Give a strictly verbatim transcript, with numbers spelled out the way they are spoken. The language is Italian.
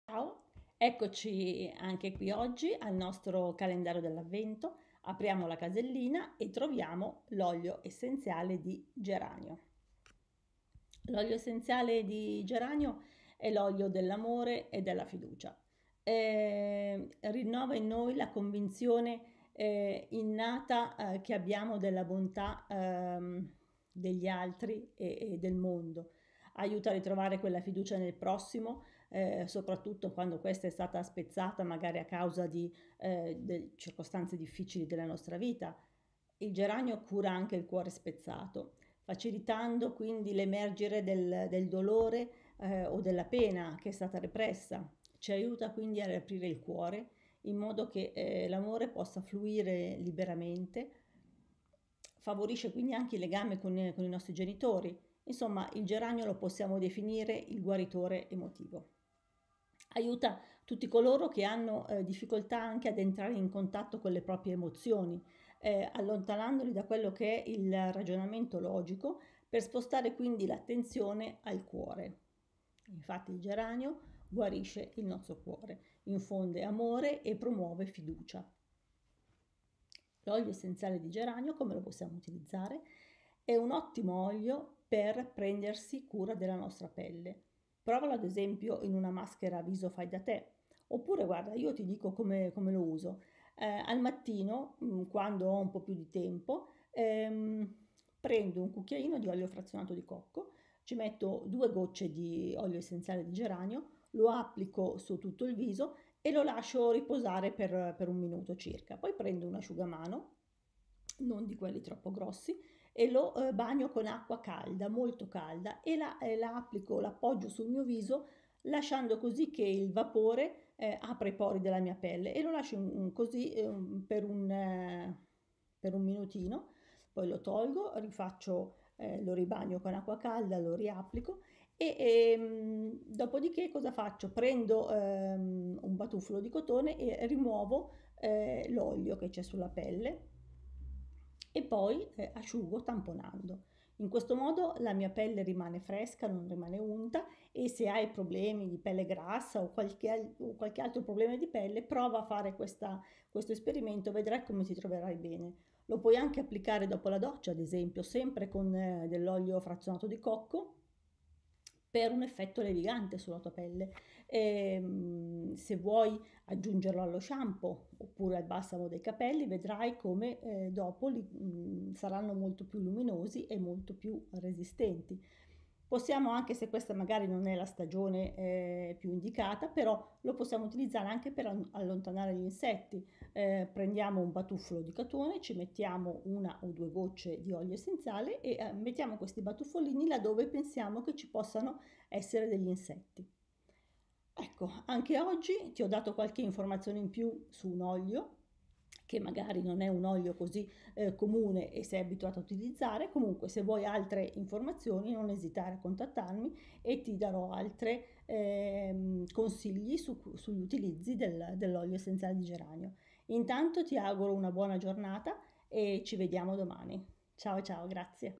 Ciao, eccoci anche qui oggi al nostro calendario dell'avvento. Apriamo la casellina e troviamo l'olio essenziale di geranio. L'olio essenziale di geranio è l'olio dell'amore e della fiducia. Eh, rinnova in noi la convinzione eh, innata eh, che abbiamo della bontà ehm, degli altri e, e del mondo. Aiuta a ritrovare quella fiducia nel prossimo, eh, soprattutto quando questa è stata spezzata magari a causa di eh, de- circostanze difficili della nostra vita. Il geranio cura anche il cuore spezzato, facilitando quindi l'emergere del, del dolore eh, o della pena che è stata repressa. Ci aiuta quindi a riaprire il cuore in modo che eh, l'amore possa fluire liberamente, favorisce quindi anche il legame con, con i nostri genitori. Insomma, il geranio lo possiamo definire il guaritore emotivo. Aiuta tutti coloro che hanno eh, difficoltà anche ad entrare in contatto con le proprie emozioni, eh, allontanandoli da quello che è il ragionamento logico per spostare quindi l'attenzione al cuore. Infatti il geranio guarisce il nostro cuore, infonde amore e promuove fiducia. L'olio essenziale di geranio, come lo possiamo utilizzare? È un ottimo olio per prendersi cura della nostra pelle. Provalo ad esempio in una maschera viso fai da te. Oppure guarda, io ti dico come, come lo uso. Eh, al mattino, mh, quando ho un po' più di tempo, ehm, prendo un cucchiaino di olio frazionato di cocco, ci metto due gocce di olio essenziale di geranio, lo applico su tutto il viso e lo lascio riposare per, per un minuto circa. Poi prendo un asciugamano, non di quelli troppo grossi, e lo eh, bagno con acqua calda, molto calda, e la, eh, la applico, l'appoggio sul mio viso, lasciando così che il vapore eh, apre i pori della mia pelle e lo lascio un, così eh, per, un, eh, per un minutino, poi lo tolgo, rifaccio, eh, lo ribagno con acqua calda, lo riapplico e, e dopodiché cosa faccio? Prendo ehm, un batuffolo di cotone e rimuovo eh, l'olio che c'è sulla pelle e poi eh, asciugo tamponando. In questo modo la mia pelle rimane fresca, non rimane unta e se hai problemi di pelle grassa o qualche, o qualche altro problema di pelle, prova a fare questa, questo esperimento, vedrai come ti troverai bene. Lo puoi anche applicare dopo la doccia, ad esempio, sempre con eh, dell'olio frazionato di cocco per un effetto levigante sulla tua pelle. Ehm, se vuoi aggiungerlo allo shampoo oppure al balsamo dei capelli, vedrai come eh, dopo li, mh, saranno molto più luminosi e molto più resistenti. Possiamo, anche se questa magari non è la stagione eh, più indicata, però lo possiamo utilizzare anche per allontanare gli insetti. Eh, prendiamo un batuffolo di cotone, ci mettiamo una o due gocce di olio essenziale e eh, mettiamo questi batuffolini laddove pensiamo che ci possano essere degli insetti. Ecco, anche oggi ti ho dato qualche informazione in più su un olio, che magari non è un olio così eh, comune e sei abituato a utilizzare. Comunque, se vuoi altre informazioni, non esitare a contattarmi e ti darò altri ehm, consigli su- sugli utilizzi del- dell'olio essenziale di geranio. Intanto ti auguro una buona giornata e ci vediamo domani. Ciao ciao, grazie.